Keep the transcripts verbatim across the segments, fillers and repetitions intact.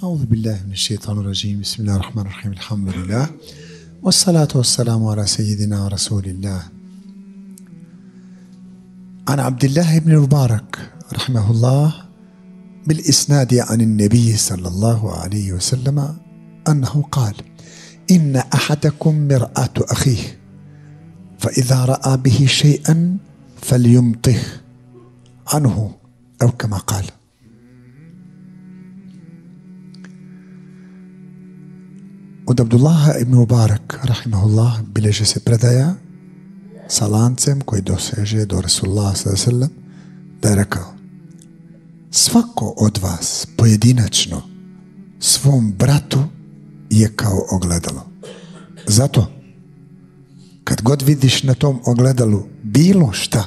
أعوذ بالله من الشيطان الرجيم. بسم الله الرحمن الرحيم. الحمد لله والصلاة والسلام على سيدنا رسول الله. عن عبد الله بن المبارك رحمه الله بالإسناد عن النبي صلى الله عليه وسلم أنه قال: إن أحدكم مرآة أخيه فإذا رأى به شيئا فليمطه عنه أو كما قال. Od Abdullaha ibn Mubarak rahimahullah bileže se predaja sa lancem koji doseže do Rasulullah sallallahu alejhi ve sellem da je rekao: svako od vas pojedinačno svom bratu je kao ogledalo. Zato kad god vidiš na tom ogledalu bilo šta,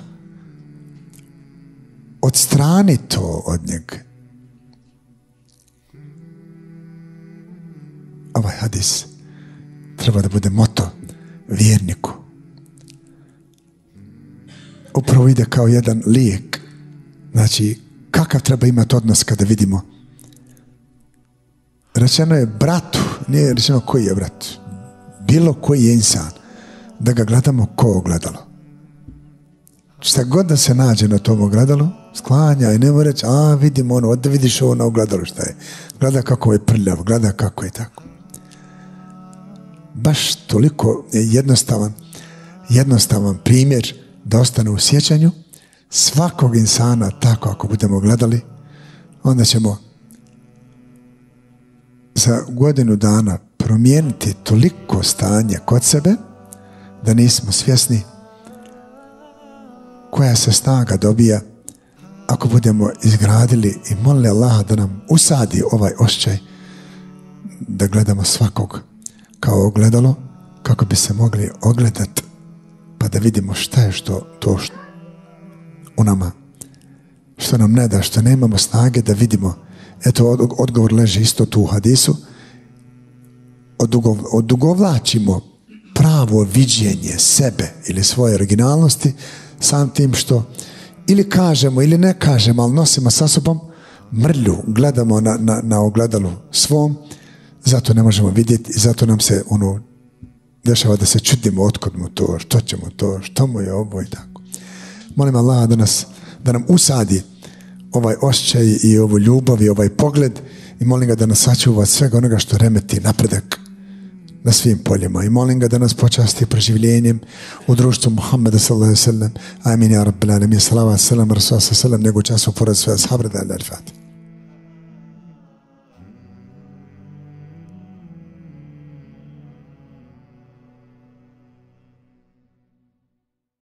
odstrani to od njega. Ovaj hadis treba da bude moto vjerniku. Upravo ide kao jedan lijek. Znači, kakav treba imati odnos kada vidimo? Rečeno je bratu, nije rečeno koji je brat. Bilo koji je insan. Da ga gledamo ko ogledalo. Šta god da se nađe na tom ogledalu, sklanja i nemoj reći: a vidimo ono, da vidiš ovo na ogledalu šta je. Gleda kako je prljav, gleda kako je tako. Baš toliko jednostavan, jednostavan primjer da ostane u sjećanju svakog insana. Tako ako budemo gledali, onda ćemo za godinu dana promijeniti toliko stanje kod sebe da nismo svjesni koja se snaga dobija ako budemo izgradili i molili Allaha da nam usadi ovaj osjećaj da gledamo svakog kao ogledalo, kako bi se mogli ogledati pa da vidimo šta je što to što u nama, što nam ne da, što nemamo snage da vidimo. Eto, odgovor leži isto tu u hadisu. Odugovlačimo pravo viđenje sebe ili svoje originalnosti sam tim što ili kažemo ili ne kažemo, ali nosimo sa sobom mrlju, gledamo na, na, na ogledalu svom. Zato ne možemo vidjeti i zato nam se ono dešava da se čudimo otkud mu to, što će mu to, što mu je ovo i tako. Molim Allaha da nas, da nam usadi ovaj osjećaj i ovu ljubav i ovaj pogled i molim ga da nas sačuva svega onoga što remeti napredak na svim poljima i molim ga da nas počasti preživljenjem u društvu Muhammeda sallallahu alejhi ve sellem. Amin ya rabbal alamin. Salavat selam Rasul sallallahu alejhi ve sellem, nego času pored sve ashabe da je